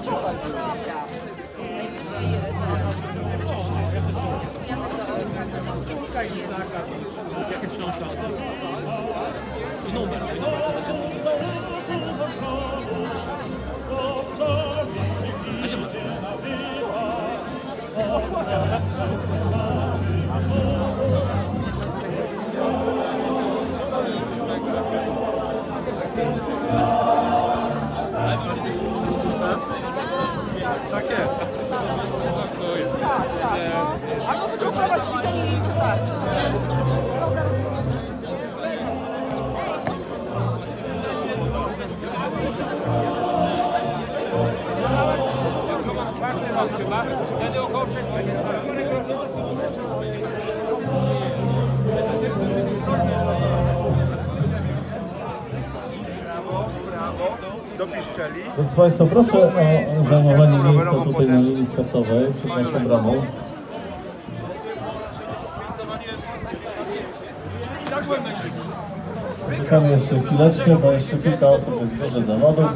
Jakie książki? I numer. A gdzie masz? Tak jest, a czy są tak to jest. Tak. Albo wydrukować liczenie i dostarczyć, nie? Dopiszczeli. Więc Państwo, proszę o zajmowanie miejsca tutaj na linii startowej przed naszą bramą. Czekamy jeszcze chwileczkę, bo jeszcze kilka osób jest w biurze zawodów.